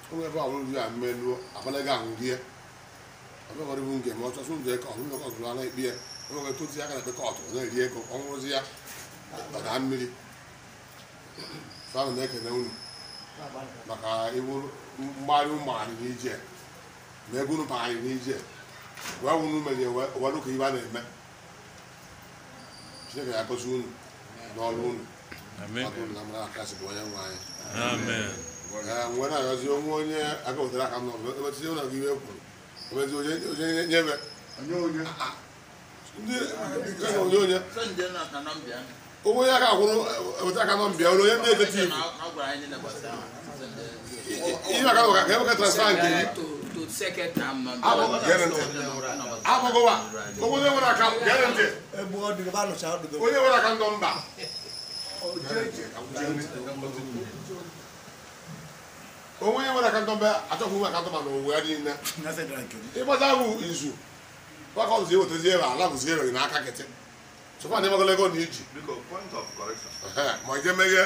onwe ebe ọhụrụ ya mmeluo abalaga ahụrie ọbụghọrọ bụ nke ma ọ chọsụ ụzọ ka ọhụrụ ọgụrụ a na-ekpe ya onwe tozi aka na ekpe kọtụ na-eri ego ọnwụrụzi ya ọda mmiri ana m ekene unu maka iwu mgbari ụmụarị n'ije ma ego unu bagharị n'ije wee wunu menye were ka ibe a na-eme Chineke ya gozi unu n'ọrụ unu na mara akasị bụ onye nwe anyị nwere ayọzi onye aka wetara aka nọ emetinye ụlọ gị iwe kwuru emezi onye nyebe onye aka kwụrụ wetara aka nọ mbịa onye na-edeti ibu ihe aka ka eweka transfer nke gị abụgụwa onye nwere aka gere ntị onye nwere aka ndọ mba onwe nwere aka ndọ mba achọghị aka ndọ ma na owe ya niile ịgbaza bụ izu maka ọzọ iwetazi ebe ala bụzi ebe gị n'aka kịtị sọkwa na ịmagolo ego na iji ma ije meghe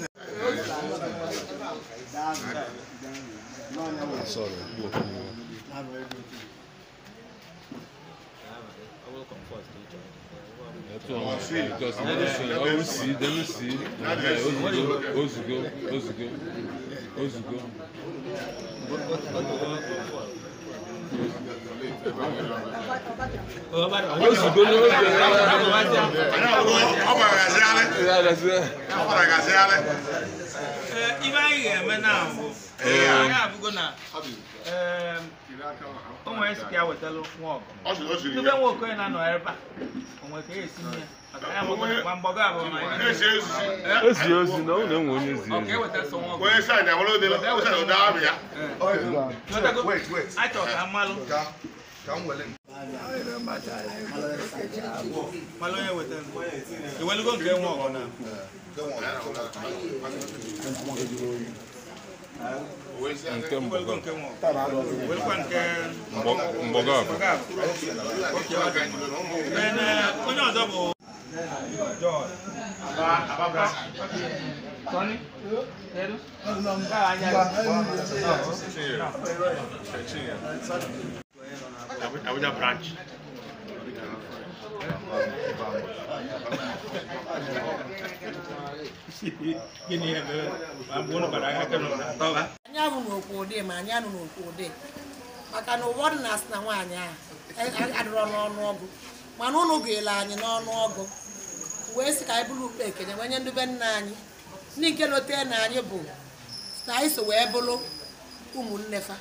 Abuja branch. Anya bụ n'okwu ma anya nụ n'okwu maka na ụfọdụ na-asị na nwaanyị a adịrọ n'ọnụọgụ mana ụnụ ga-ele anyị n'ọnụọgụ wee sị ka anyị bụrụ ukpe ekenye wenye ndị be nna anyị ndị nke note na anyị bụ na anyị so wee bụrụ ụmụnne fa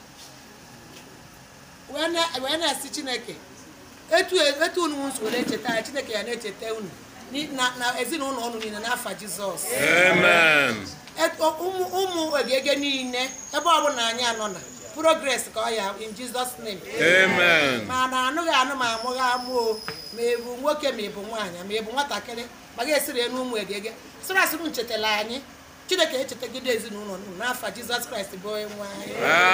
wee na-esi Chineke etu unu nso were echeta anyị Chineke ya na-echeta unu na ezinụlọ unu niile n'afa Jizọs. Amen. Umuegege niile ebe ọ bụla anyị anọ na progress ka ọ ya in Jesus name. Amen. Mana anụghị anụ ma amụghị amụ ma ebu nwoke ma ebu nwaanyị ma ebu nwatakịrị ma ga-esiri enu Umuegege sịrị asịrị nchetala anyị Chineke echetagide ezinụlọ unu n'afa Jizọs Kraịst bụ onye nwe anyị.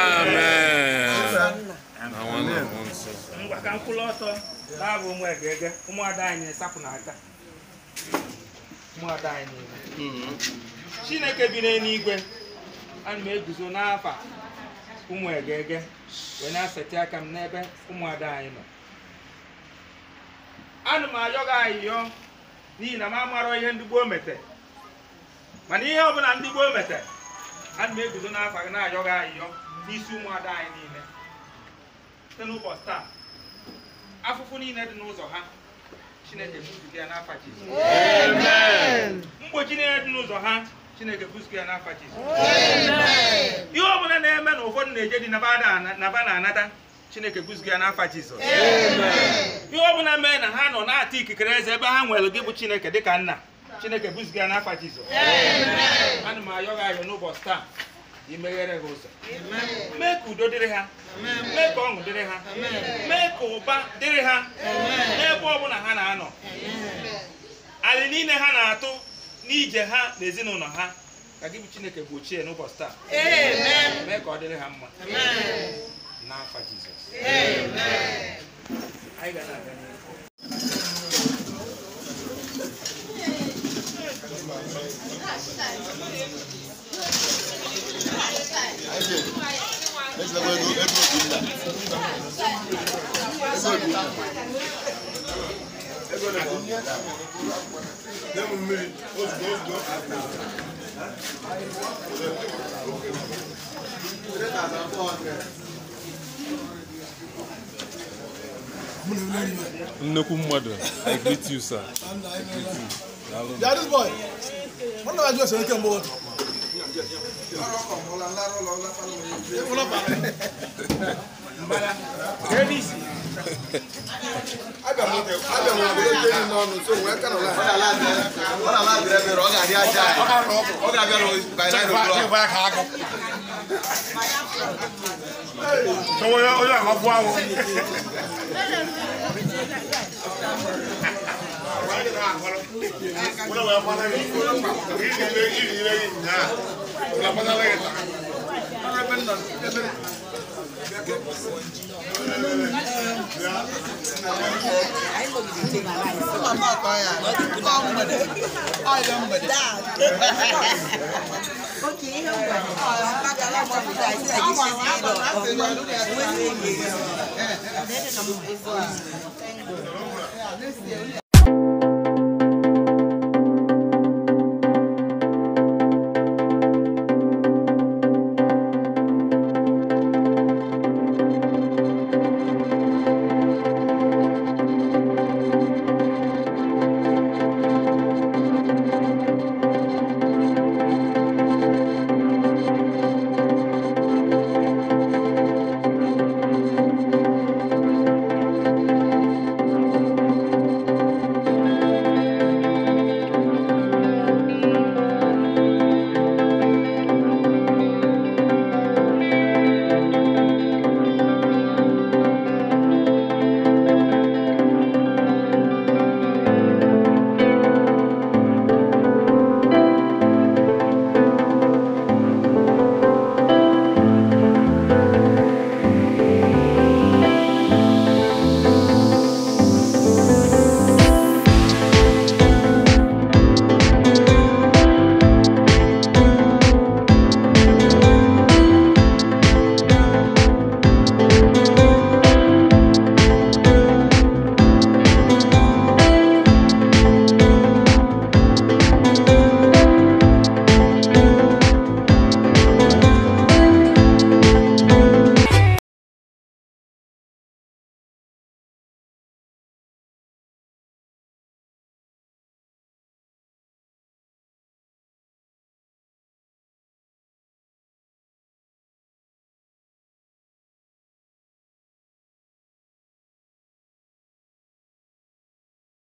Amen. Ngwa ka mkwụrụ ọtọ bụ Umuegege ụmụada anyị sapụ n'aka ụmụada anyị niile Chineke bi n'eluigwe ana m eguzo n'afa Umuegege wee na-aseti aka m n'ebe ụmụada anyị nọ ana m ayọ gị ayịyọ n'ihi na m amarọ ihe ndị gboo mete mana ihe ọbụla ndị gboo mete ana m eguzo n'afa gị na-ayọ gị ayịyọ n'isi ụmụada anyị niile site n'ụbọchị taa afụfụ niile dị n'ụzọ ha Chineke buzuga ya n'afa Jizọs. Amen. Mgbochi niile dị n'ụzọ ha Chineke buzuga ya n'afa Jizọs. Amen. Ihe ọbụla na-eme na ụfọdụ na-eje dị na ba na-anata Chineke buzuga ya n'afa Jizọs. Amen. Ihe ọbụla mee na ha nọ na-ata ikikere eze ebe ha nwere gị bụ Chineke dịka nna Chineke buzuga ya n'afa Jizọs. Amen. Ana m ayọ gị ayọ n'ụbọchị taa imeghere ha ụzọ mee ka udo dịrị ha mee ka ọṅụ dịrị ha mee ka ụba dịrị ha n'ebe ọbụla ha na-anọ alị niile ha na-atụ n'ije ha na ezinụlọ ha ka gị bụ Chineke gbochie n'ụbọchị taa mee ka ọ dịrị ha mma n'afa Jizọs. Anyị ga na-aga n'ihu. I greet you, sir. Yeah, this boy. What do I do? So come on. Okay.